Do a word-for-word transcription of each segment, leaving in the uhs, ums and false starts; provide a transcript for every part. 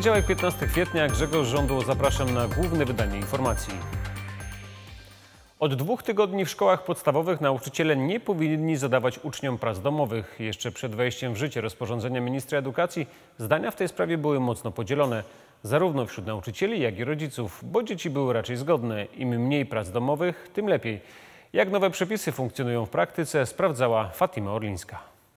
Poniedziałek, piętnastego kwietnia, Grzegorz Żądło, zapraszam na główne wydanie informacji. Od dwóch tygodni w szkołach podstawowych nauczyciele nie powinni zadawać uczniom prac domowych. Jeszcze przed wejściem w życie rozporządzenia ministra edukacji zdania w tej sprawie były mocno podzielone, zarówno wśród nauczycieli, jak i rodziców, bo dzieci były raczej zgodne. Im mniej prac domowych, tym lepiej. Jak nowe przepisy funkcjonują w praktyce, sprawdzała Fatima Orlińska.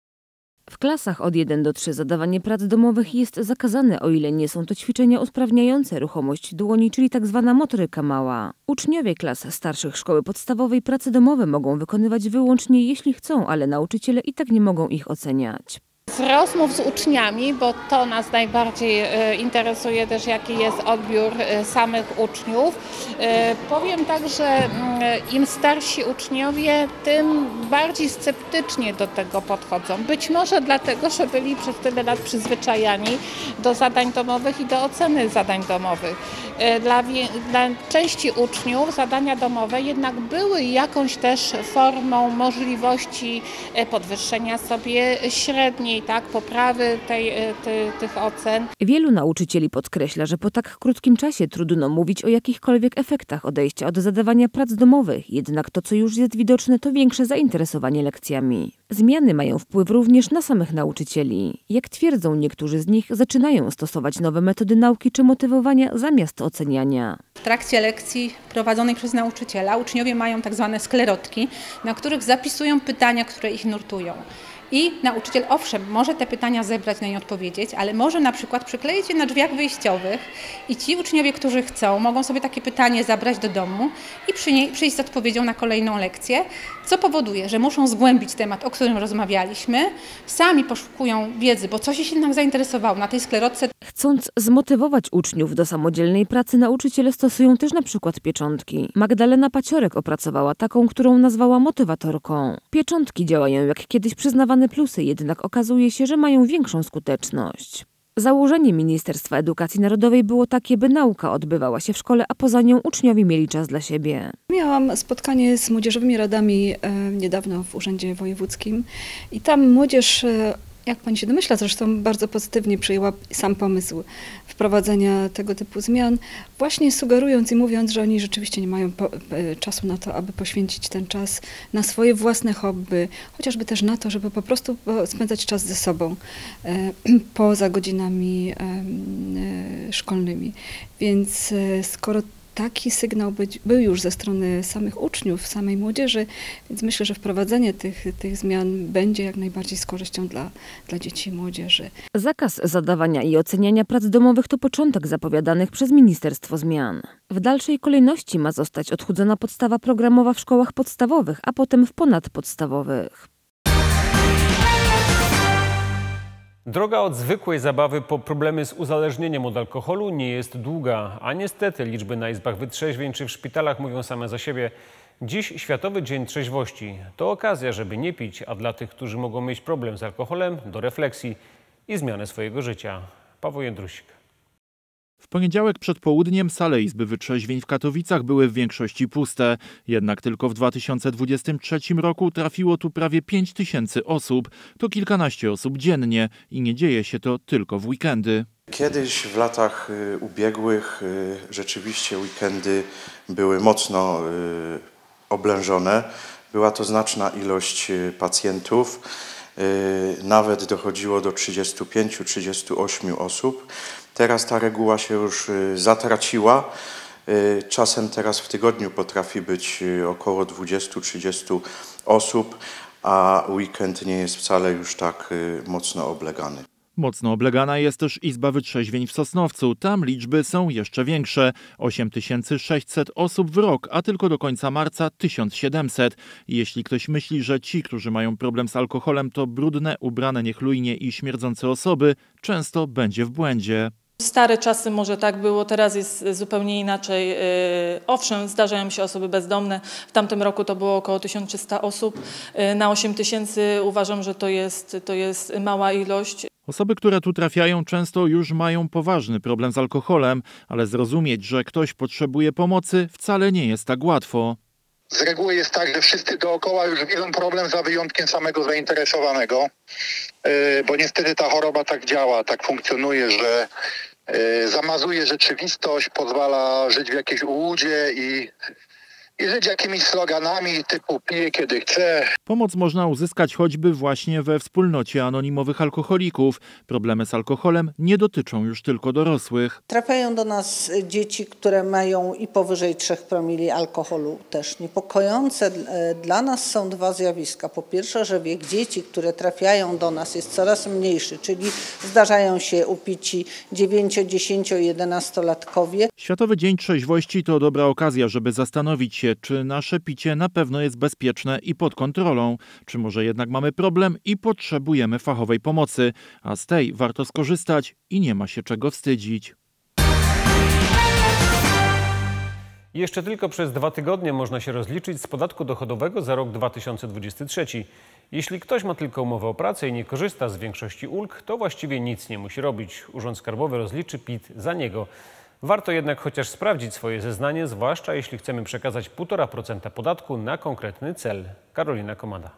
W klasach od jeden do trzech zadawanie prac domowych jest zakazane, o ile nie są to ćwiczenia usprawniające ruchomość dłoni, czyli tak zwana motoryka mała. Uczniowie klas starszych szkoły podstawowej prace domowe mogą wykonywać wyłącznie jeśli chcą, ale nauczyciele i tak nie mogą ich oceniać. Z rozmów z uczniami, bo to nas najbardziej interesuje też, jaki jest odbiór samych uczniów. Powiem tak, że im starsi uczniowie, tym bardziej sceptycznie do tego podchodzą. Być może dlatego, że byli przez tyle lat przyzwyczajani do zadań domowych i do oceny zadań domowych. Dla, dla części uczniów zadania domowe jednak były jakąś też formą możliwości podwyższenia sobie średniej, tak, poprawy tej, ty, tych ocen. Wielu nauczycieli podkreśla, że po tak krótkim czasie trudno mówić o jakichkolwiek efektach odejścia od zadawania prac domowych, jednak to, co już jest widoczne, to większe zainteresowanie lekcjami. Zmiany mają wpływ również na samych nauczycieli. Jak twierdzą niektórzy z nich, zaczynają stosować nowe metody nauki czy motywowania zamiast oceniania. W trakcie lekcji prowadzonej przez nauczyciela uczniowie mają tak zwane sklerotki, na których zapisują pytania, które ich nurtują. I nauczyciel, owszem, może te pytania zebrać, na nie odpowiedzieć, ale może na przykład przykleić je na drzwiach wyjściowych i ci uczniowie, którzy chcą, mogą sobie takie pytanie zabrać do domu i przy niej, przyjść z odpowiedzią na kolejną lekcję, co powoduje, że muszą zgłębić temat, o którym rozmawialiśmy, sami poszukują wiedzy, bo coś ich jednak zainteresowało na tej sklerotce. Chcąc zmotywować uczniów do samodzielnej pracy, nauczyciele stosują też na przykład pieczątki. Magdalena Paciorek opracowała taką, którą nazwała motywatorką. Pieczątki działają jak kiedyś przyznawane plusy, jednak okazuje się, że mają większą skuteczność. Założenie Ministerstwa Edukacji Narodowej było takie, by nauka odbywała się w szkole, a poza nią uczniowie mieli czas dla siebie. Miałam spotkanie z młodzieżowymi radami e, niedawno w Urzędzie Wojewódzkim i tam młodzież, e, jak pani się domyśla, zresztą bardzo pozytywnie przyjęła sam pomysł wprowadzenia tego typu zmian, właśnie sugerując i mówiąc, że oni rzeczywiście nie mają po, e, czasu na to, aby poświęcić ten czas na swoje własne hobby, chociażby też na to, żeby po prostu spędzać czas ze sobą e, poza godzinami e, e, szkolnymi. Więc e, skoro taki sygnał być, był już ze strony samych uczniów, samej młodzieży, więc myślę, że wprowadzenie tych, tych zmian będzie jak najbardziej z korzyścią dla, dla dzieci i młodzieży. Zakaz zadawania i oceniania prac domowych to początek zapowiadanych przez Ministerstwo zmian. W dalszej kolejności ma zostać odchudzona podstawa programowa w szkołach podstawowych, a potem w ponadpodstawowych. Droga od zwykłej zabawy po problemy z uzależnieniem od alkoholu nie jest długa, a niestety liczby na izbach wytrzeźwień czy w szpitalach mówią same za siebie. Dziś Światowy Dzień Trzeźwości. To okazja, żeby nie pić, a dla tych, którzy mogą mieć problem z alkoholem, do refleksji i zmiany swojego życia. Paweł Jędrusik. W poniedziałek przed południem sale Izby Wytrzeźwień w Katowicach były w większości puste. Jednak tylko w dwa tysiące dwudziestym trzecim roku trafiło tu prawie pięć tysięcy osób. To kilkanaście osób dziennie i nie dzieje się to tylko w weekendy. Kiedyś w latach ubiegłych rzeczywiście weekendy były mocno oblężone. Była to znaczna ilość pacjentów. Nawet dochodziło do trzydziestu pięciu do trzydziestu ośmiu osób. Teraz ta reguła się już zatraciła. Czasem teraz w tygodniu potrafi być około dwudziestu do trzydziestu osób, a weekend nie jest wcale już tak mocno oblegany. Mocno oblegana jest też Izba Wytrzeźwień w Sosnowcu. Tam liczby są jeszcze większe. osiem tysięcy sześćset osób w rok, a tylko do końca marca tysiąc siedemset. Jeśli ktoś myśli, że ci, którzy mają problem z alkoholem, to brudne, ubrane niechlujnie i śmierdzące osoby, często będzie w błędzie. Stare czasy może tak było, teraz jest zupełnie inaczej. Owszem, zdarzają się osoby bezdomne. W tamtym roku to było około tysiąc trzysta osób. Na osiem tysięcy uważam, że to jest, to jest mała ilość. Osoby, które tu trafiają, często już mają poważny problem z alkoholem, ale zrozumieć, że ktoś potrzebuje pomocy, wcale nie jest tak łatwo. Z reguły jest tak, że wszyscy dookoła już widzą problem za wyjątkiem samego zainteresowanego, bo niestety ta choroba tak działa, tak funkcjonuje, że zamazuje rzeczywistość, pozwala żyć w jakiejś ułudzie i, i żyć jakimiś sloganami typu piję kiedy chcę. Pomoc można uzyskać choćby właśnie we wspólnocie anonimowych alkoholików. Problemy z alkoholem nie dotyczą już tylko dorosłych. Trafiają do nas dzieci, które mają i powyżej trzech promili alkoholu. Też niepokojące dla nas są dwa zjawiska. Po pierwsze, że wiek dzieci, które trafiają do nas, jest coraz mniejszy, czyli zdarzają się upici dziewięcio-, dziesięcio-, jedenastolatkowie. Światowy Dzień Trzeźwości to dobra okazja, żeby zastanowić się, czy nasze picie na pewno jest bezpieczne i pod kontrolą, czy może jednak mamy problem i potrzebujemy fachowej pomocy, a z tej warto skorzystać i nie ma się czego wstydzić. Jeszcze tylko przez dwa tygodnie można się rozliczyć z podatku dochodowego za rok dwa tysiące dwudziesty trzeci. Jeśli ktoś ma tylko umowę o pracę i nie korzysta z większości ulg, to właściwie nic nie musi robić. Urząd Skarbowy rozliczy P I T za niego. Warto jednak chociaż sprawdzić swoje zeznanie, zwłaszcza jeśli chcemy przekazać półtora procent podatku na konkretny cel. Karolina Komada.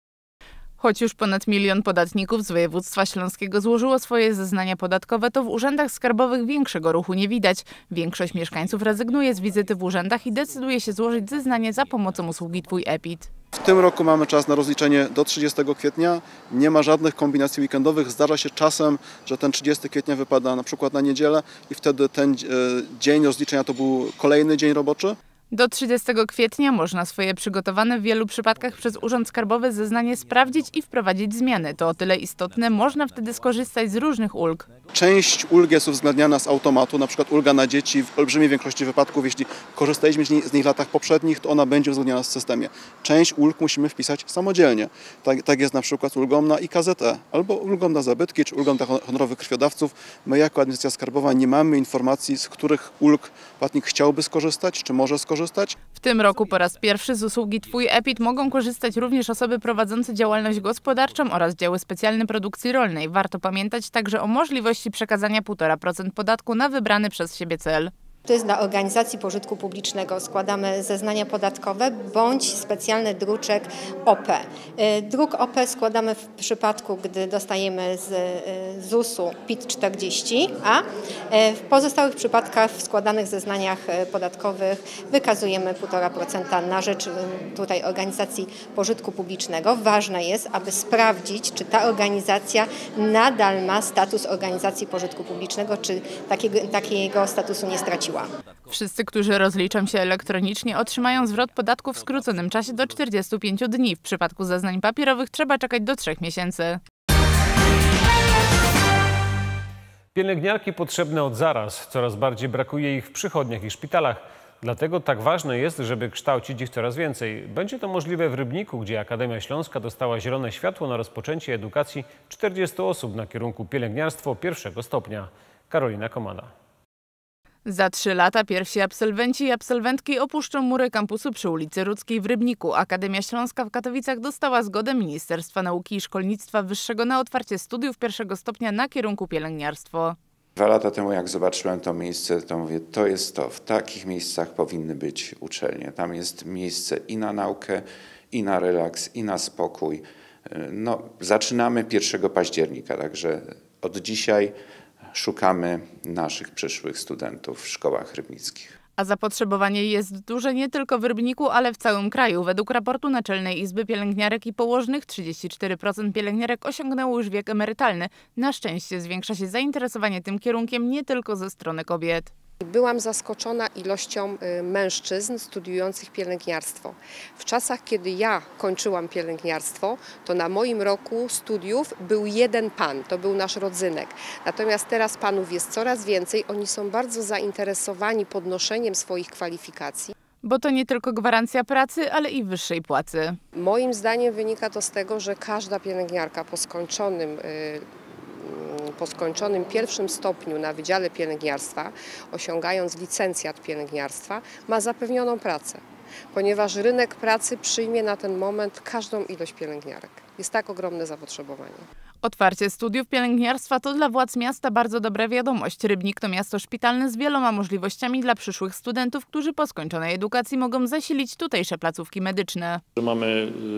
Choć już ponad milion podatników z województwa śląskiego złożyło swoje zeznania podatkowe, to w urzędach skarbowych większego ruchu nie widać. Większość mieszkańców rezygnuje z wizyty w urzędach i decyduje się złożyć zeznanie za pomocą usługi Twój e-PIT. W tym roku mamy czas na rozliczenie do trzydziestego kwietnia. Nie ma żadnych kombinacji weekendowych. Zdarza się czasem, że ten trzydziestego kwietnia wypada na przykład na niedzielę i wtedy ten dzień rozliczenia to był kolejny dzień roboczy. Do trzydziestego kwietnia można swoje przygotowane w wielu przypadkach przez Urząd Skarbowy zeznanie sprawdzić i wprowadzić zmiany. To o tyle istotne, można wtedy skorzystać z różnych ulg. Część ulg jest uwzględniana z automatu, na przykład ulga na dzieci w olbrzymiej większości wypadków, jeśli korzystaliśmy z nich w latach poprzednich, to ona będzie uwzględniona w systemie. Część ulg musimy wpisać samodzielnie. Tak, tak jest na przykład z ulgą na I K Z E, albo ulgą na zabytki, czy ulgą dla honorowych krwiodawców. My jako administracja skarbowa nie mamy informacji, z których ulg płatnik chciałby skorzystać, czy może skorzystać. W tym roku po raz pierwszy z usługi Twój e-PIT mogą korzystać również osoby prowadzące działalność gospodarczą oraz działy specjalne produkcji rolnej. Warto pamiętać także o możliwości przekazania półtora procent podatku na wybrany przez siebie cel. To jest dla organizacji pożytku publicznego. Składamy zeznania podatkowe bądź specjalny druczek O P. Druk O P składamy w przypadku, gdy dostajemy z zusu P I T czterdzieści, a w pozostałych przypadkach w składanych zeznaniach podatkowych wykazujemy półtora procent na rzecz tutaj organizacji pożytku publicznego. Ważne jest, aby sprawdzić, czy ta organizacja nadal ma status organizacji pożytku publicznego, czy takiego, takiego statusu nie straciła. Wszyscy, którzy rozliczą się elektronicznie, otrzymają zwrot podatku w skróconym czasie do czterdziestu pięciu dni. W przypadku zeznań papierowych trzeba czekać do trzech miesięcy. Pielęgniarki potrzebne od zaraz. Coraz bardziej brakuje ich w przychodniach i szpitalach. Dlatego tak ważne jest, żeby kształcić ich coraz więcej. Będzie to możliwe w Rybniku, gdzie Akademia Śląska dostała zielone światło na rozpoczęcie edukacji czterdziestu osób na kierunku pielęgniarstwo pierwszego stopnia. Karolina Komada. Za trzy lata pierwsi absolwenci i absolwentki opuszczą mury kampusu przy ulicy Rudzkiej w Rybniku. Akademia Śląska w Katowicach dostała zgodę Ministerstwa Nauki i Szkolnictwa Wyższego na otwarcie studiów pierwszego stopnia na kierunku pielęgniarstwo. Dwa lata temu, jak zobaczyłem to miejsce, to mówię, to jest to. W takich miejscach powinny być uczelnie. Tam jest miejsce i na naukę, i na relaks, i na spokój. No, zaczynamy pierwszego października, także od dzisiaj szukamy naszych przyszłych studentów w szkołach rybnickich. A zapotrzebowanie jest duże nie tylko w Rybniku, ale w całym kraju. Według raportu Naczelnej Izby Pielęgniarek i Położnych trzydzieści cztery procent pielęgniarek osiągnęło już wiek emerytalny. Na szczęście zwiększa się zainteresowanie tym kierunkiem nie tylko ze strony kobiet. Byłam zaskoczona ilością mężczyzn studiujących pielęgniarstwo. W czasach, kiedy ja kończyłam pielęgniarstwo, to na moim roku studiów był jeden pan, to był nasz rodzynek. Natomiast teraz panów jest coraz więcej, oni są bardzo zainteresowani podnoszeniem swoich kwalifikacji. Bo to nie tylko gwarancja pracy, ale i wyższej płacy. Moim zdaniem wynika to z tego, że każda pielęgniarka po skończonym po skończonym pierwszym stopniu na Wydziale Pielęgniarstwa, osiągając licencjat pielęgniarstwa, ma zapewnioną pracę, ponieważ rynek pracy przyjmie na ten moment każdą ilość pielęgniarek. Jest tak ogromne zapotrzebowanie. Otwarcie studiów pielęgniarstwa to dla władz miasta bardzo dobra wiadomość. Rybnik to miasto szpitalne z wieloma możliwościami dla przyszłych studentów, którzy po skończonej edukacji mogą zasilić tutejsze placówki medyczne. Mamy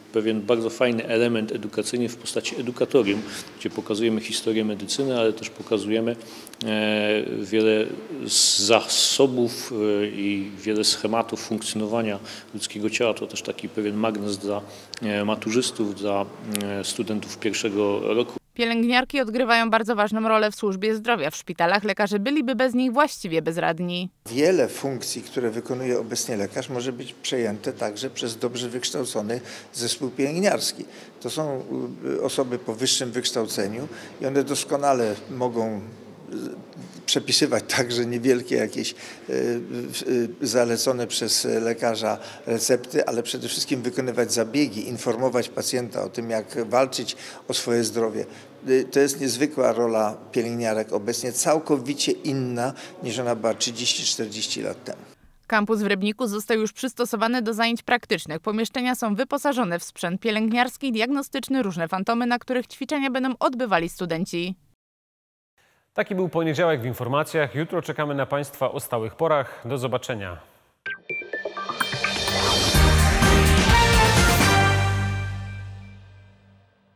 pewien bardzo fajny element edukacyjny w postaci edukatorium, gdzie pokazujemy historię medycyny, ale też pokazujemy wiele zasobów i wiele schematów funkcjonowania ludzkiego ciała. To też taki pewien magnes dla maturzystów, dla studentów pierwszego roku. Pielęgniarki odgrywają bardzo ważną rolę w służbie zdrowia. W szpitalach lekarze byliby bez nich właściwie bezradni. Wiele funkcji, które wykonuje obecnie lekarz, może być przejęte także przez dobrze wykształcony zespół pielęgniarski. To są osoby po wyższym wykształceniu i one doskonale mogą przepisywać także niewielkie jakieś zalecone przez lekarza recepty, ale przede wszystkim wykonywać zabiegi, informować pacjenta o tym, jak walczyć o swoje zdrowie. To jest niezwykła rola pielęgniarek obecnie, całkowicie inna niż ona była trzydzieści czterdzieści lat temu. Kampus w Rybniku został już przystosowany do zajęć praktycznych. Pomieszczenia są wyposażone w sprzęt pielęgniarski, diagnostyczny, różne fantomy, na których ćwiczenia będą odbywali studenci. Taki był poniedziałek w informacjach. Jutro czekamy na Państwa o stałych porach. Do zobaczenia.